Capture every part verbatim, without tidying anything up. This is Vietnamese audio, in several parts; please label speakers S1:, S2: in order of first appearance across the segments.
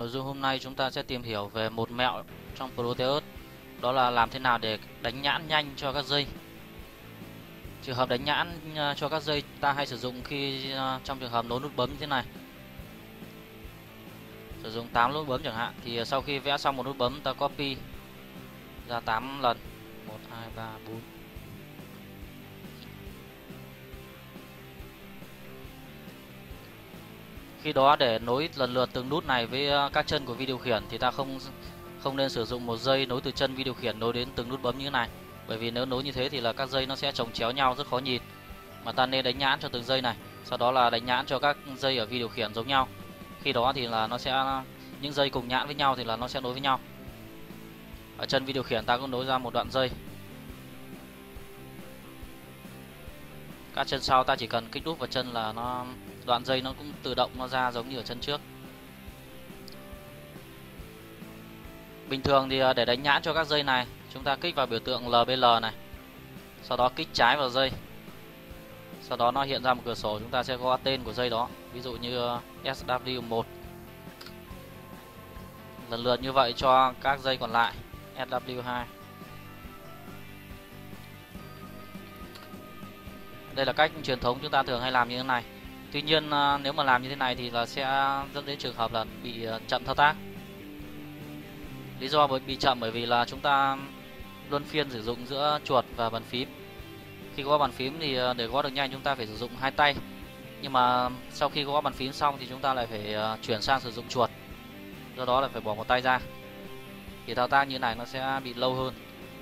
S1: Nội dung hôm nay chúng ta sẽ tìm hiểu về một mẹo trong Proteus, đó là làm thế nào để đánh nhãn nhanh cho các dây. Trường hợp đánh nhãn cho các dây ta hay sử dụng khi trong trường hợp nối nút bấm như thế này. Sử dụng tám nút bấm chẳng hạn, thì sau khi vẽ xong một nút bấm ta copy ra tám lần, một, hai, ba, bốn. Khi đó để nối lần lượt từng nút này với các chân của vi điều khiển thì ta không không nên sử dụng một dây nối từ chân vi điều khiển nối đến từng nút bấm như thế này. Bởi vì nếu nối như thế thì là các dây nó sẽ chồng chéo nhau rất khó nhìn. Mà ta nên đánh nhãn cho từng dây này, sau đó là đánh nhãn cho các dây ở vi điều khiển giống nhau. Khi đó thì là nó sẽ những dây cùng nhãn với nhau thì là nó sẽ nối với nhau. Ở chân vi điều khiển ta cũng nối ra một đoạn dây. Các chân sau ta chỉ cần kích đúp vào chân là nó đoạn dây nó cũng tự động nó ra giống như ở chân trước. Bình thường thì để đánh nhãn cho các dây này, chúng ta kích vào biểu tượng lờ bê lờ này, sau đó kích trái vào dây, sau đó nó hiện ra một cửa sổ, chúng ta sẽ gõ tên của dây đó, ví dụ như ét vê kép một. Lần lượt như vậy cho các dây còn lại, ét vê kép hai. Đây là cách truyền thống chúng ta thường hay làm như thế này. Tuy nhiên nếu mà làm như thế này thì là sẽ dẫn đến trường hợp là bị chậm thao tác. Lý do bị chậm bởi vì là chúng ta luân phiên sử dụng giữa chuột và bàn phím. Khi gõ bàn phím thì để gõ được nhanh chúng ta phải sử dụng hai tay. Nhưng mà sau khi gõ bàn phím xong thì chúng ta lại phải chuyển sang sử dụng chuột. Do đó là phải bỏ một tay ra. Thì thao tác như này nó sẽ bị lâu hơn.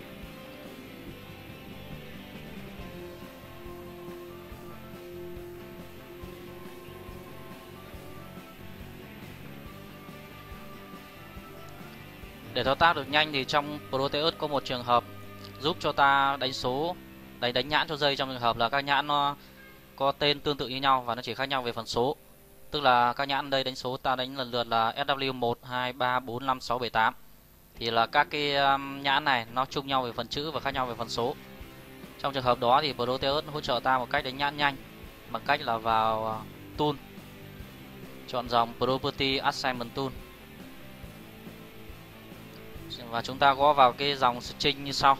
S1: Để thao tác được nhanh thì trong Proteus có một trường hợp giúp cho ta đánh số, đánh đánh nhãn cho dây trong trường hợp là các nhãn nó có tên tương tự như nhau và nó chỉ khác nhau về phần số. Tức là các nhãn đây đánh số ta đánh lần lượt là ét vê kép một, hai, ba, bốn, năm, sáu, bảy, tám. Thì là các cái nhãn này nó chung nhau về phần chữ và khác nhau về phần số. Trong trường hợp đó thì Proteus hỗ trợ ta một cách đánh nhãn nhanh bằng cách là vào Tool, chọn dòng Property Assignment Tool. Và chúng ta gõ vào cái dòng string như sau.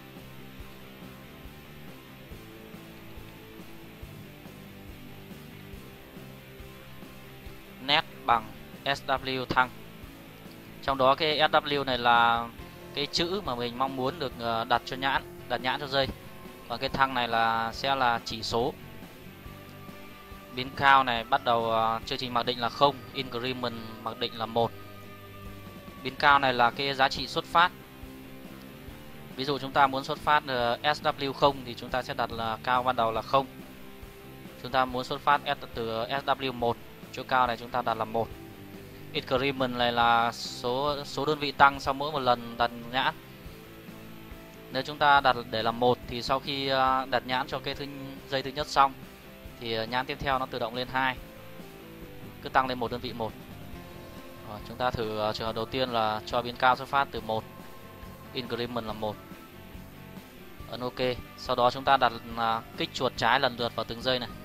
S1: Net bằng ét vê thăng. Trong đó cái ét vê này là cái chữ mà mình mong muốn được đặt cho nhãn, đặt nhãn cho dây. Và cái thăng này là sẽ là chỉ số. Bin count này bắt đầu chương trình mặc định là không, increment mặc định là một. Bin count này là cái giá trị xuất phát. Ví dụ chúng ta muốn xuất phát ét vê không thì chúng ta sẽ đặt là count ban đầu là không. Chúng ta muốn xuất phát từ ét vê một, chỗ count này chúng ta đặt là một. Increment này là số số đơn vị tăng sau mỗi một lần đặt nhãn. Nếu chúng ta đặt để là một thì sau khi đặt nhãn cho cái thứ, dây thứ nhất xong thì nhãn tiếp theo nó tự động lên hai. Cứ tăng lên một đơn vị một. Rồi, chúng ta thử trường hợp đầu tiên là cho bin count xuất phát từ một, increment là một. Ấn OK. Sau đó chúng ta đặt kích chuột trái lần lượt vào từng dây này.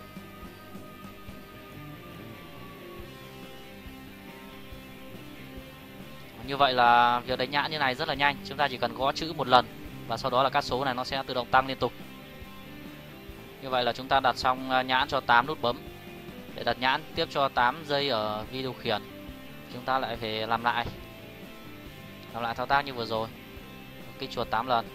S1: Như vậy là việc đánh nhãn như này rất là nhanh. Chúng ta chỉ cần gõ chữ một lần và sau đó là các số này nó sẽ tự động tăng liên tục. Như vậy là chúng ta đặt xong nhãn cho tám nút bấm. Để đặt nhãn tiếp cho tám dây ở vi điều khiển, chúng ta lại phải làm lại Làm lại thao tác như vừa rồi. Kích chuột tám lần.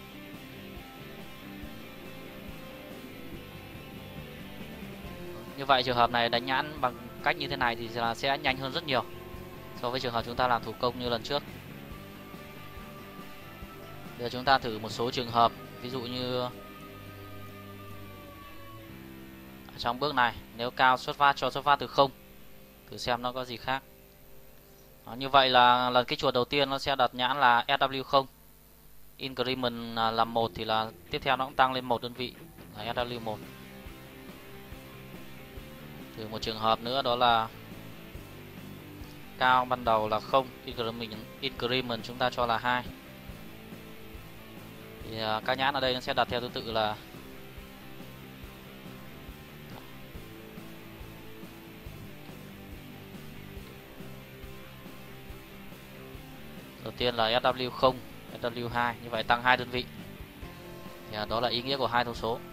S1: Như vậy trường hợp này đánh nhãn bằng cách như thế này thì là sẽ nhanh hơn rất nhiều so với trường hợp chúng ta làm thủ công như lần trước. Bây giờ chúng ta thử một số trường hợp. Ví dụ như ở trong bước này, nếu cao xuất phát cho xuất phát từ không, thử xem nó có gì khác. Đó, như vậy là lần kích chuột đầu tiên nó sẽ đặt nhãn là ét vê không. Increment là một thì là tiếp theo nó cũng tăng lên một đơn vị là ét vê một. Thử một trường hợp nữa đó là cao ban đầu là không, increment, increment chúng ta cho là hai. Thì các nhãn ở đây nó sẽ đặt theo thứ tự là đầu tiên là ét vê không, ét vê hai, như vậy tăng hai đơn vị. Thì đó là ý nghĩa của hai thông số.